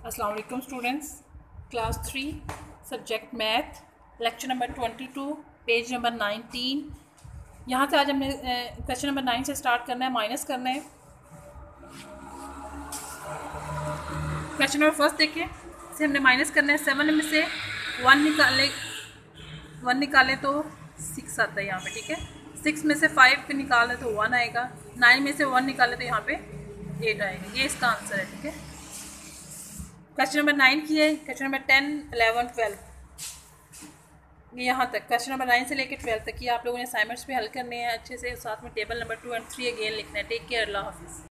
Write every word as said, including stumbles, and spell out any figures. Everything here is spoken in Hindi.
अस्सलाम वालेकुम students, class three subject math, lecture number twenty two, page number nineteen. यहाँ से आज हमने क्वेश्चन नंबर नाइन से स्टार्ट करना है, माइनस करना है। क्वेश्चन नंबर फर्स्ट देखिए, इसे हमने माइनस करना है। सेवन में से वन निकाले वन निकाले तो सिक्स आता है यहाँ पे, ठीक है। सिक्स में से फाइव निकाले तो वन आएगा। नाइन में से वन निकाले तो यहाँ पे एट आएगा। ये इसका आंसर है, ठीक है। क्वेश्चन नंबर नाइन की है। Question number ten, eleven, twelve, ये यहाँ तक क्वेश्चन नंबर नाइन से लेकर ट्वेल्व तक की आप लोगों ने असाइनमेंट्स पे हल करने हैं अच्छे से। साथ में table number two and three again लिखना है। टेक केयर, अल्लाह हाफिज़।